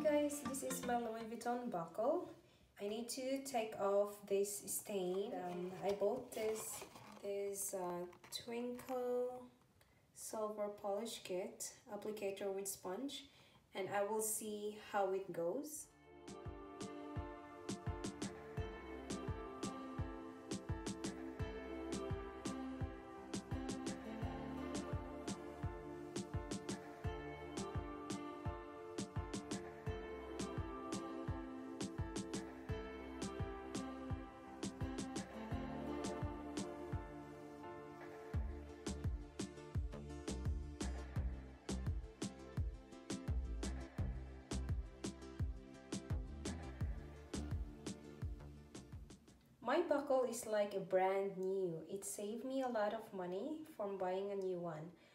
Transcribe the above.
guys, this is my Louis Vuitton buckle. I need to take off this stain. I bought this twinkle silver polish kit applicator with sponge, and I will see how it goes. My buckle is like a brand new. It saved me a lot of money from buying a new one.